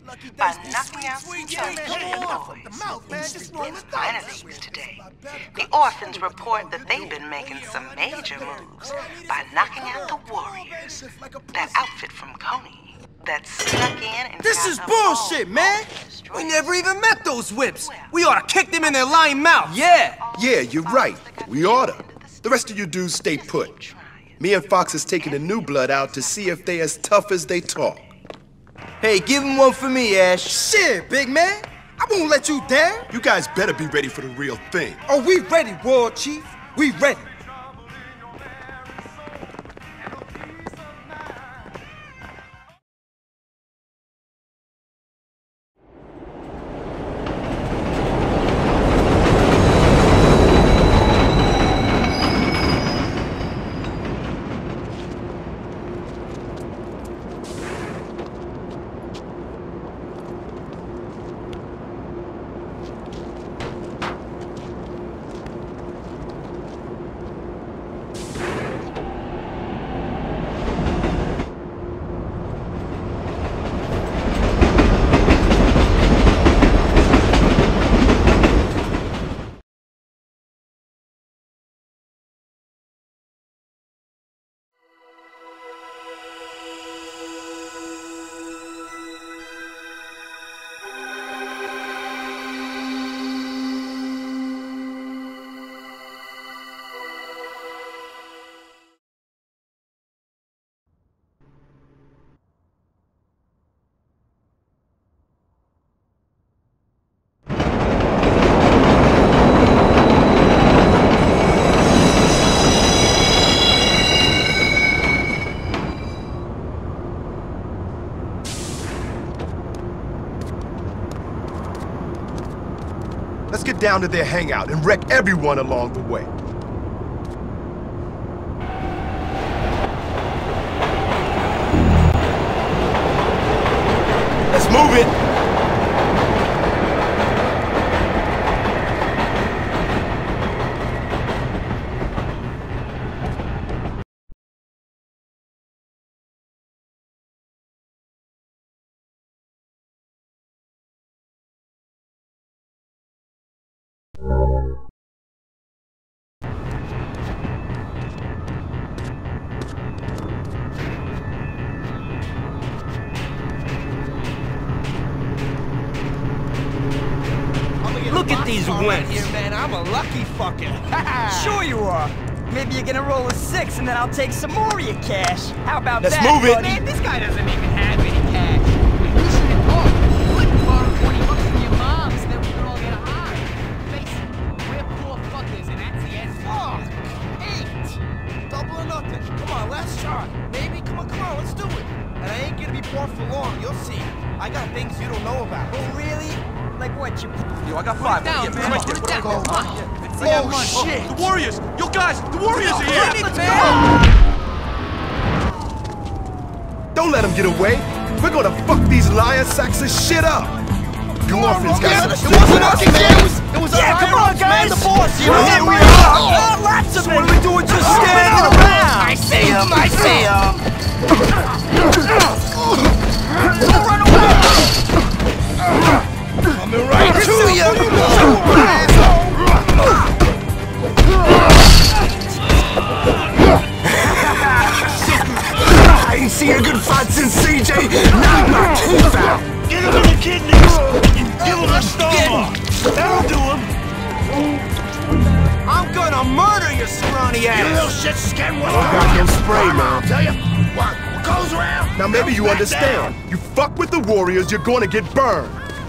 by knocking out some boys. Finally, today, the orphans report that they've been making some major moves by knocking out the Warriors, that outfit from Coney that snuck in and This is bullshit, man! We never even met those whips! We oughta kick them in their lying mouth! Yeah! Yeah, you're right. We oughta. The rest of you dudes stay put. Me and Fox is taking the new blood out to see if they as tough as they talk. Hey, give him one for me, Ash. Shit, big man! I won't let you down! You guys better be ready for the real thing. Oh, we ready, War Chief. We ready. Let's get down to their hangout and wreck everyone along the way. Let's move it! Look at these wimps. Here, man, I'm a lucky fucker. Sure you are. Maybe you're gonna roll a 6 and then I'll take some more of your cash. How about Let's that, move it. buddy? Man, this guy doesn't even have any cash. We should have talked. You couldn't borrow 20 bucks from your moms, then we could all get high. Face it, we're poor fuckers, and that's the end. Fuck! 8! Double or nothing. Come on, last shot. Baby, come on, let's do it. And I ain't gonna be poor for long, you'll see. I got things you don't know about. Oh, really? Like what, you... Yo, I got 5. down, man. Right there. Put it down. Oh, shit! The Warriors! Yo, guys, the Warriors are here! Don't let them get away! We're gonna fuck these lion sacks of shit up! You orphans got some It wasn't us, man! It was Yeah, come on, guys! The boss, you We're here we here. are! Oh, lots of So what are we doing just standing around? I see him! Don't run away! Coming right to you! I ain't seen a good fight since CJ knocked my teeth out! Get him in the kidneys! Give him a stomach! That'll do him! I'm gonna murder your scrawny ass! You little shit scared one! goddamn spray, man. I'll tell you. What goes around? Now maybe you Back understand. down. You fuck with the Warriors, you're gonna get burned.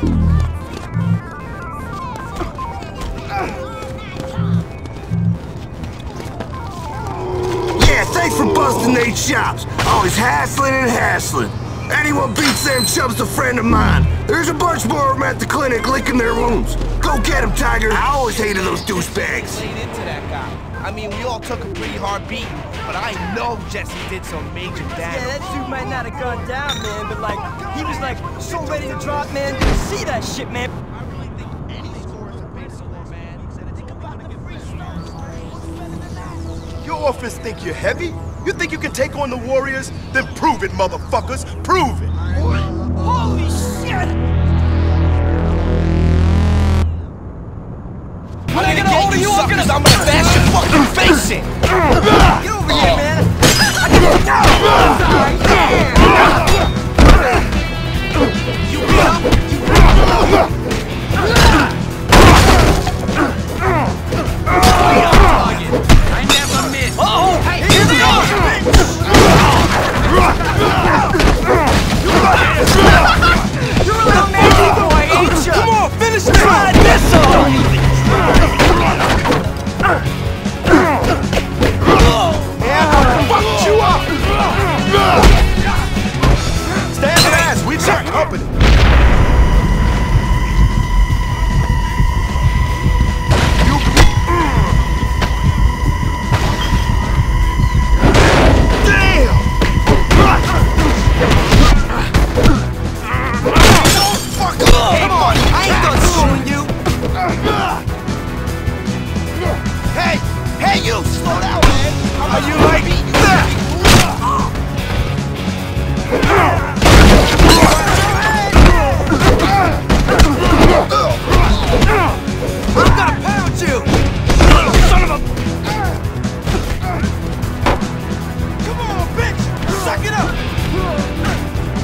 Yeah, thanks for busting Nate's chops. Always hassling and hassling. Anyone beats them chubs a friend of mine. There's a bunch more of them at the clinic licking their wounds. Go get them, Tiger. I always hated those douchebags. Laid into that guy. I mean, we all took a pretty hard beating, but I know Jesse did some major Yeah, damage. that dude might not have gone down, man, but like, he was like so ready to drop, man. See that shit, man. I really think any score is a big score, man. Think about the free throws. Your orphans think you're heavy? You think you can take on the Warriors? Then prove it, motherfuckers! Prove it! Holy shit! cause I'm gonna bash your fucking face in! Get over here, man! You beat up? I never miss. Uh-oh! Hey, Here they are! You're a little nasty boy, ain't you? Come on, finish this! Try this on! Fucked you up! Stand fast, we got company. Hey, you! Slow down, man! How you like that? I'm gonna pound you! Son of a... Come on, bitch! Suck it up!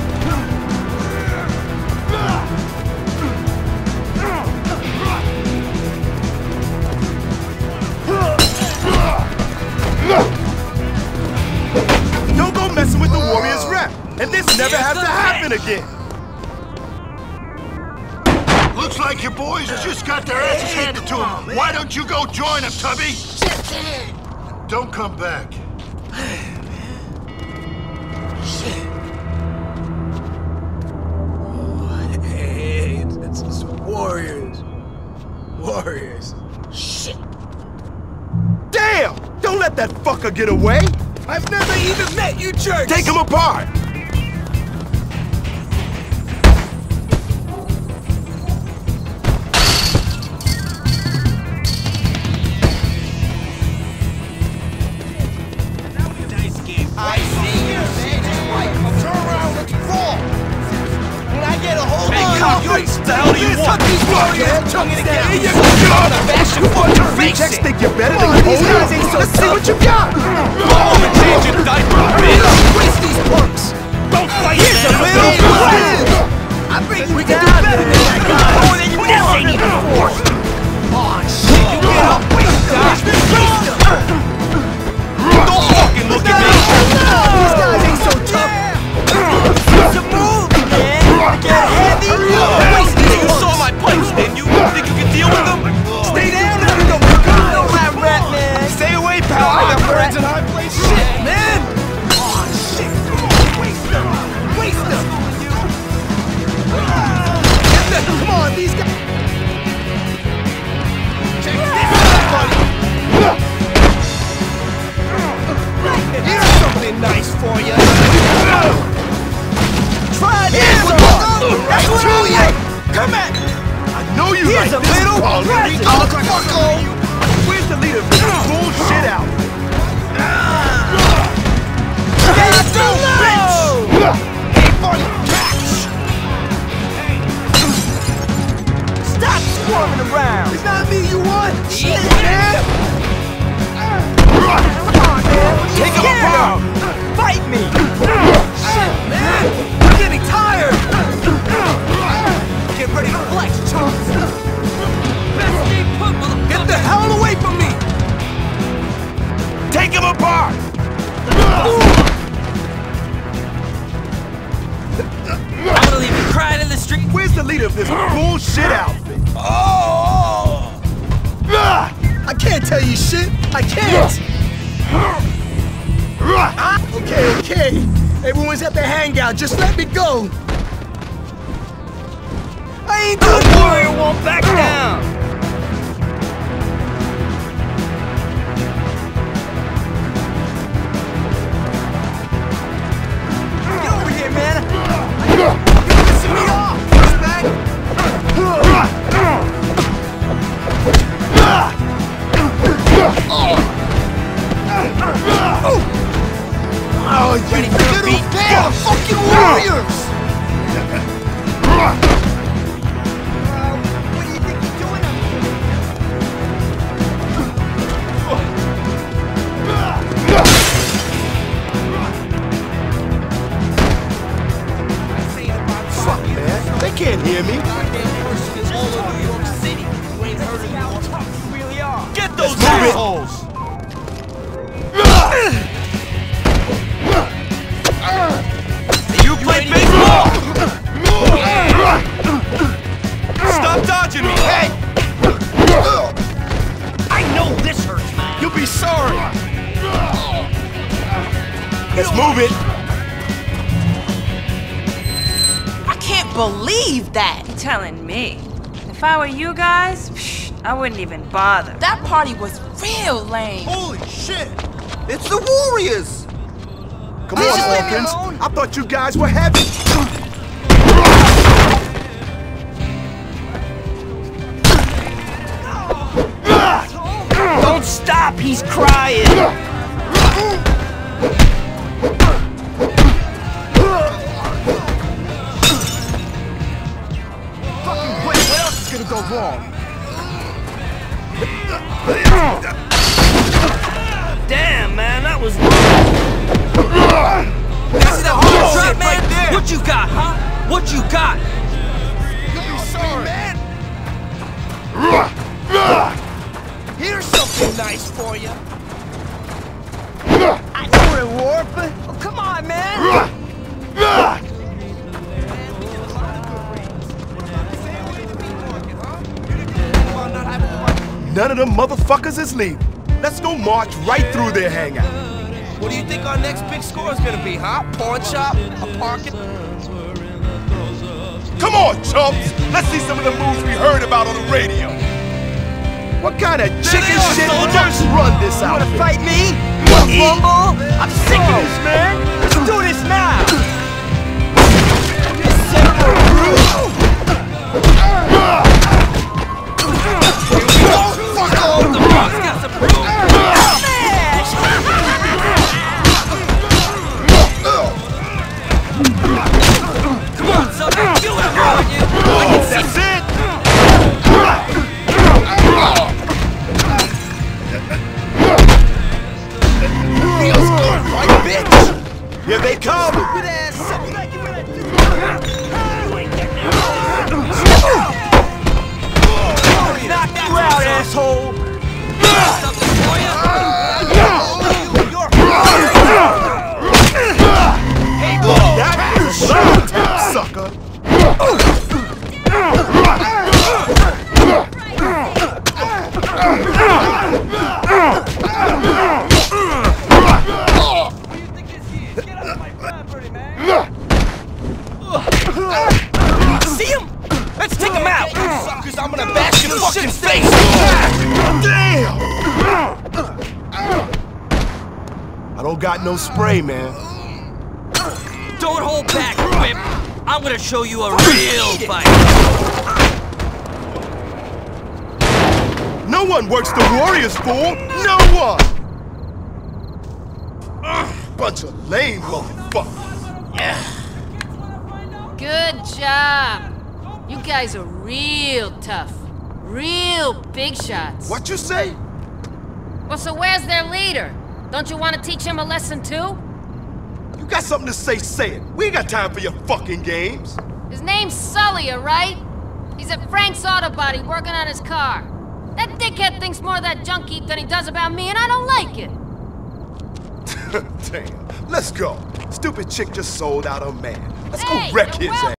Don't go messing with the Warriors rep, and this never has to happen again. Looks like your boys just got their asses handed to them. Why don't you go join them, Tubby? Don't come back. Hey, it's Warriors. Warriors. Shit. Damn! Don't let that fucker get away! I've never even met you jerks! Take him apart! I see you, man. Just like, turn around, let's brawl. When I get a hold of you, what the hell do you want? These Warriors tonguing again. Here you I'm gonna bash your fucking face Rejects in. think you're better than these guys ain't so Let's see what you got! Change your diaper, bitch. Waste these punks. Don't fight. Here's a little friend. I think we can do better than that guy. Oh, then you never ain't even forced. Oh, shit. You get up. Waste them. Don't fucking look at me. These guys ain't so tough. It's a move, man. Get heavy. Waste these. You saw my punch, didn't you? Think you can deal with them? Stay down and we don't No lab rat, man. Stay away, pal. I got friends in high place. Shit, man. Oh, shit. Come on, waste them. Waste them. Come on, these guys. Check this out, buddy. Here's something nice for you. Try this Here's on. That's what I like. Come at me. I know you Here's like a this little Paul. present. Oh, fucko. Where's the leader of this? Bullshit out! Let's go, bitch. Hey, buddy, catch. Stop swarming around. It's not me you want. Shit, man. Come on, man. Take him apart. Fight me. Shit, man. I'm getting tired. Get ready to flex, chumps. Get the hell away from me. Take him apart! I'm gonna leave you crying in the street. Where's the leader of this bullshit outfit? Oh! I can't tell you shit. I can't. Okay. Everyone's at the hangout. Just let me go. I ain't done. Warrior won't back down. Get over here, man. You're pissing me off, douchebag. Oh, you ready for a Little beat band of fucking warriors. What do you think you're doing can't hear me. Goddamn person is all over New York City. You ain't heard of me. How tough you really are. Get those Let's move it. assholes! You play baseball? Stop dodging me! Hey! I know this hurts, man. You'll be sorry! Let's move it. I can't believe that. You're telling me. If I were you guys, I wouldn't even bother. That party was real lame. Holy shit! It's the Warriors! Come on, Hawkins. I thought you guys were heavy. Don't stop, he's crying. Fucking wait, what else is gonna go wrong? Damn, man, that was See that hard shot, man? right there. What you got, huh? What you got? You'll be sorry, man! Here's something nice for you. I know we're at war, but oh, come on, man. None of them motherfuckers is leaving. Let's go march right through their hangout. What do you think our next big score is gonna be, huh? Pawn shop? A parking? Come on, chumps! Let's see some of the moves we heard about on the radio. What kind of chicken are, shit soldiers! fucks run this You wanna outfit? fight me? What, Rumble? I'm sick of this, man. Let's do this now. That's it! Feels good, right, bitch? Here they come! Good ass. Knock you out, asshole. That is a shot, sucker! See him? Let's take him out. Suckers, I'm gonna bash your fucking face. Damn! I don't got no spray, man. Don't hold back, Whip. I'm gonna show you a real fight. No one works the Warriors, fool! No one! Bunch of lame motherfuckers. Good job. You guys are real tough. Real big shots. What you say? Well, so where's their leader? Don't you want to teach him a lesson too? You got something to say, say it. We ain't got time for your fucking games. His name's Sully, alright? He's at Frank's Auto Body working on his car. That dickhead thinks more of that junk heap than he does about me, and I don't like it. Damn. Let's go. Stupid chick just sold out her man. Let's Hey, go wreck you're his ass.